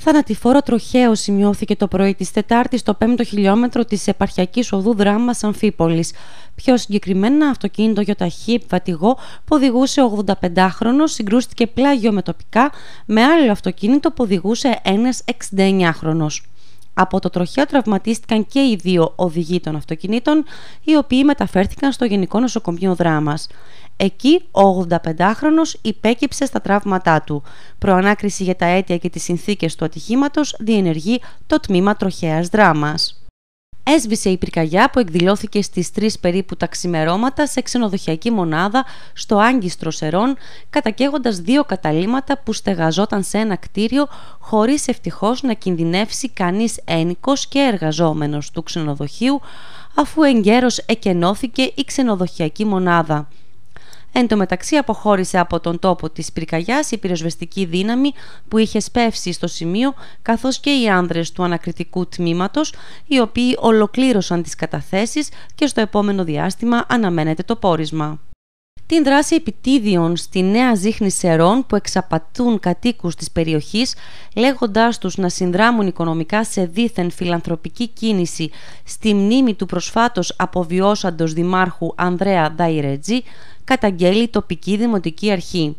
Θανατηφόρο τροχαίο σημειώθηκε το πρωί της Τετάρτης στο 5ο χιλιόμετρο της επαρχιακής οδού Δράμας Αμφίπολης. Πιο συγκεκριμένα, αυτοκίνητο γιοταχή επιβατηγό που οδηγούσε ο 85χρονος συγκρούστηκε πλάγιο με τοπικά με άλλο αυτοκίνητο που οδηγούσε ένας 69χρονος. Από το τροχαίο τραυματίστηκαν και οι δύο οδηγοί των αυτοκινήτων, οι οποίοι μεταφέρθηκαν στο Γενικό Νοσοκομείο Δράμας. Εκεί ο 85χρονος υπέκυψε στα τραύματά του. Προανάκριση για τα αίτια και τις συνθήκες του ατυχήματος διενεργεί το τμήμα τροχαίας δράμας. Έσβησε η πυρκαγιά που εκδηλώθηκε στις 3 περίπου τα ξημερώματα σε ξενοδοχειακή μονάδα στο Άγκιστρο Σερών, κατακαίγοντας 2 καταλύματα που στεγαζόταν σε ένα κτίριο, χωρίς ευτυχώς να κινδυνεύσει κανείς ένοικος και εργαζόμενος του ξενοδοχείου, αφού εγκαίρως εκενώθηκε η ξενοδοχειακή μονάδα. Εν τω μεταξύ αποχώρησε από τον τόπο της πυρκαγιάς η πυροσβεστική δύναμη που είχε σπεύσει στο σημείο, καθώς και οι άνδρες του ανακριτικού τμήματος, οι οποίοι ολοκλήρωσαν τις καταθέσεις και στο επόμενο διάστημα αναμένεται το πόρισμα. Την δράση επιτίδιων στη Νέα Ζήχνη Σερών που εξαπατούν κατοίκους της περιοχής, λέγοντάς τους να συνδράμουν οικονομικά σε δήθεν φιλανθρωπική κίνηση στη μνήμη του προσφάτως αποβιώσαντος δημάρχου Ανδρέα Νταϊρέτζη, καταγγέλει η τοπική δημοτική αρχή.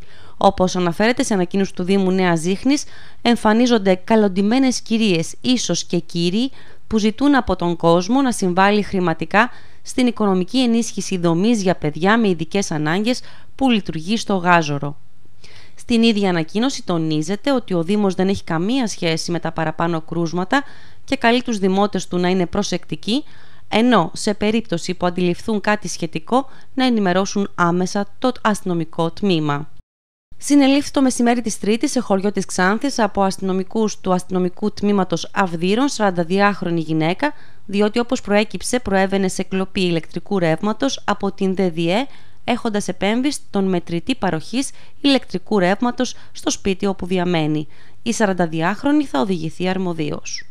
Όπως αναφέρεται σε ανακοίνωση του Δήμου Νέας Ζήχνης, εμφανίζονται καλοντυμένες κυρίες, ίσως και κύριοι, που ζητούν από τον κόσμο να συμβάλλει χρηματικά στην οικονομική ενίσχυση δομής για παιδιά με ειδικές ανάγκες που λειτουργεί στο Γάζορο. Στην ίδια ανακοίνωση τονίζεται ότι ο Δήμος δεν έχει καμία σχέση με τα παραπάνω κρούσματα και καλεί τους δημότες του να είναι προσεκτικοί, ενώ σε περίπτωση που αντιληφθούν κάτι σχετικό να ενημερώσουν άμεσα το αστυνομικό τμήμα. Συνελήφθη το μεσημέρι της Τρίτης σε χωριό της Ξάνθης από αστυνομικούς του αστυνομικού τμήματος Αυδείρων 42χρονη γυναίκα, διότι όπως προέκυψε προέβαινε σε κλοπή ηλεκτρικού ρεύματος από την ΔΔΕ, έχοντας επέμβει στον μετρητή παροχής ηλεκτρικού ρεύματος στο σπίτι όπου διαμένει. Η 42χρονη θα οδηγηθεί αρμοδίως.